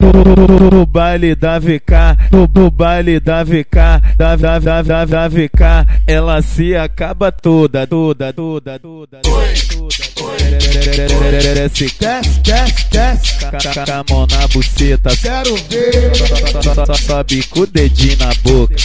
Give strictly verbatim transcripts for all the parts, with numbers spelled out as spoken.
No baile da V K, no, no baile da V K, da, da, da, da, da V K, ela se acaba toda, toda, toda, toda, toda. Se desce, desce, desce, com a mão na buceta, quero ver. Sobe com o dedinho na boca.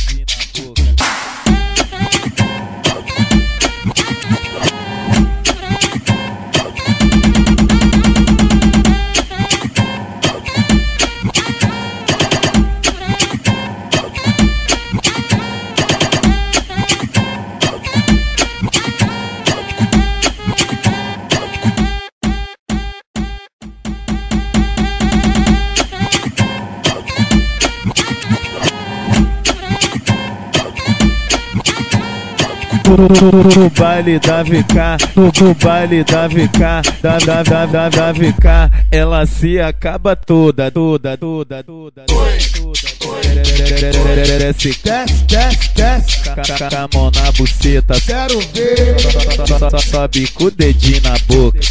No baile da V K, no, no baile da V K, da, da, da, da, da V K, ela se acaba toda, toda, toda, toda, toda. Se desce, desce, desce, com a mão na buceta, quero ver. Sobe com o dedinho na boca.